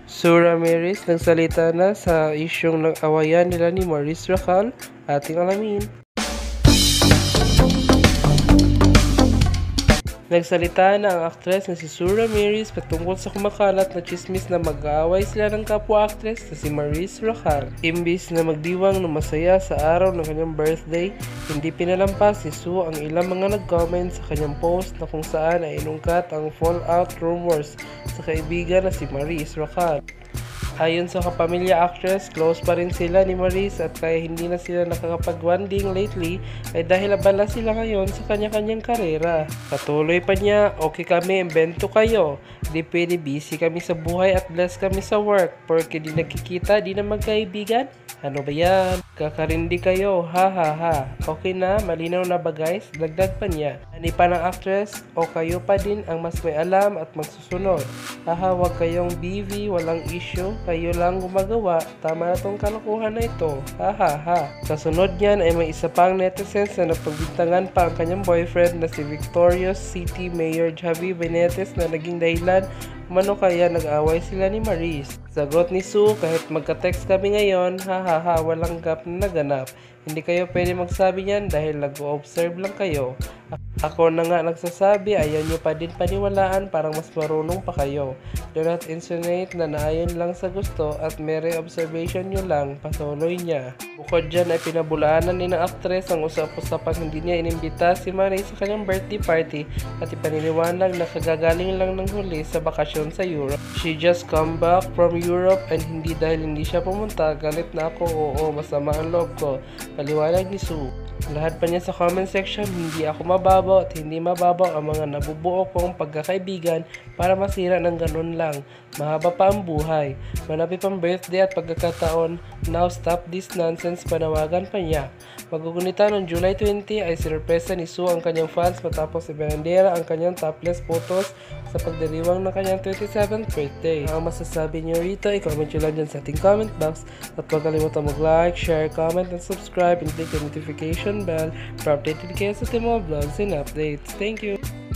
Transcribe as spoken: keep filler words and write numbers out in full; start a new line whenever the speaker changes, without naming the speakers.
Sue Ramirez nagsalita na sa isyong nag-awayan nila ni Maurice Racal. Ating alamin. Nagsalita na ang aktres na si Sue Ramirez patungkol sa kumakalat na chismis na mag-aaway sila ng kapwa-aktres na si Maurice Racal. Imbis na magdiwang ng masaya sa araw ng kanyang birthday, hindi pinalampas ni Sue ang ilang mga nag-comment sa kanyang post na kung saan ay inungkat ang fallout rumors sa kaibigan na si Maurice Racal. Ayon sa kapamilya actress, close pa rin sila ni Maurice at kaya hindi na sila nakakapag-bonding lately ay dahil abala sila ngayon sa kanya-kanyang karera. Patuloy pa niya, okay kami, imbento kayo. Di pwede busy kami sa buhay at blessed kami sa work porque di nakikita, di na magkaibigan. Ano ba yan? Kakarindi kayo, ha ha ha. Okay na, malinaw na ba guys? Dagdag pa niya. Ani pa ng actress o kayo pa din ang mas may alam at magsusunod. Haha, wag kayong B V, walang issue. Kayo lang gumagawa, tama na tong kalokohan na ito. Ha ha ha. Kasunod niyan ay may isa pang netizens na napagbintangan pa ang kanyang boyfriend na si Victorious City Mayor Javi Benitez na naging dahilan umano kaya nag-away sila ni Maurice. Sagot ni Sue, kahit magka-text kami ngayon, ha ha ha, walang gap na naganap. Hindi kayo pwede magsabi niyan dahil nag-observe lang kayo. Ako na nga nagsasabi, ayaw nyo pa din paniwalaan, parang mas marunong pa kayo. Do not insinuate na naayon lang sa gusto at mere observation nyo lang, patuloy niya. Bukod dyan ay pinabulaanan ni na aktres ang usap-usapang hindi niya inimbita si Maurice sa kanyang birthday party at ipaniniwanag na kagagaling lang ng huli sa bakasyon sa Europe. She just come back from Europe and hindi dahil hindi siya pumunta, galit na ako, oo, masama ang loob ko. Paliwanag ni Sue. Lahat pa niya sa comment section, hindi ako mababaw at hindi mababaw ang mga nabubuo kong pagkakaibigan para masira ng ganun lang. Mahaba pa ang buhay. Malapit pang birthday at pagkakataon, now stop this nonsense, panawagan pa niya. Magugunita noong July twentieth ay sinurpresa ni Sue ang kanyang fans matapos ibinandera ang kanyang topless photos sa pagdiriwang ng kanyang twenty-seventh birthday. Ang masasabi niyo rito, i-comment nyo lang dyan sa ating comment box at huwag kalimutan mag-like, share, comment, and subscribe and click the notification bell para updated kayo sa ating mga vlogs and updates. Thank you!